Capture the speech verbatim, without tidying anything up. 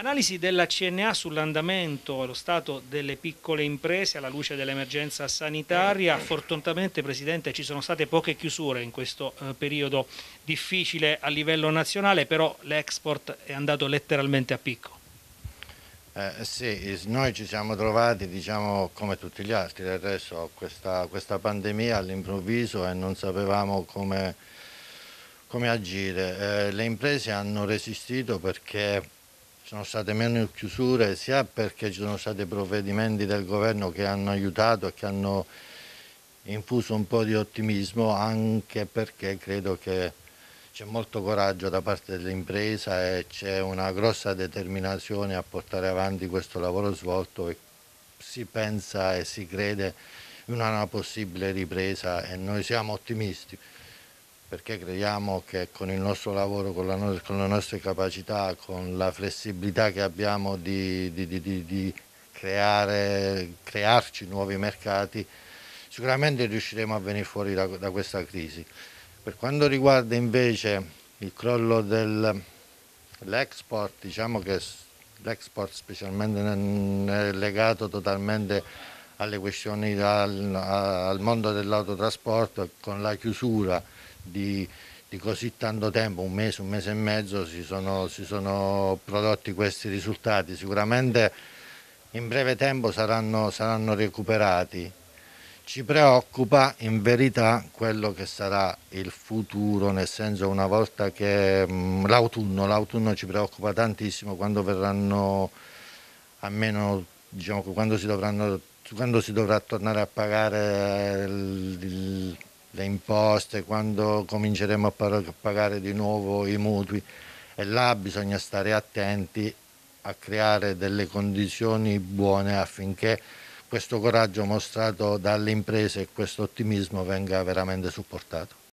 Analisi della C N A sull'andamento e lo stato delle piccole imprese alla luce dell'emergenza sanitaria. Fortunatamente, Presidente, ci sono state poche chiusure in questo eh, periodo difficile a livello nazionale, però l'export è andato letteralmente a picco. Eh, sì, noi ci siamo trovati, diciamo, come tutti gli altri, del resto, questa, questa pandemia all'improvviso e non sapevamo come, come agire. Eh, le imprese hanno resistito perché ci sono state meno chiusure, sia perché ci sono stati provvedimenti del governo che hanno aiutato e che hanno infuso un po' di ottimismo, anche perché credo che c'è molto coraggio da parte dell'impresa e c'è una grossa determinazione a portare avanti questo lavoro svolto e si pensa e si crede in una possibile ripresa e noi siamo ottimisti perché crediamo che con il nostro lavoro, con, la no- con le nostre capacità, con la flessibilità che abbiamo di, di- di- di- di creare, crearci nuovi mercati, sicuramente riusciremo a venire fuori da, da questa crisi. Per quanto riguarda invece il crollo dell'export, diciamo che l'export specialmente è legato totalmente alle questioni al, al mondo dell'autotrasporto, con la chiusura di, di così tanto tempo, un mese, un mese e mezzo, si sono, si sono prodotti questi risultati. Sicuramente in breve tempo saranno, saranno recuperati. Ci preoccupa in verità quello che sarà il futuro, nel senso una volta che mh, l'autunno, l'autunno ci preoccupa tantissimo quando verranno, almeno diciamo che quando si dovranno, quando si dovrà tornare a pagare il- il- le imposte, quando cominceremo a par- a pagare di nuovo i mutui e là bisogna stare attenti a creare delle condizioni buone affinché questo coraggio mostrato dalle imprese e questo ottimismo venga veramente supportato.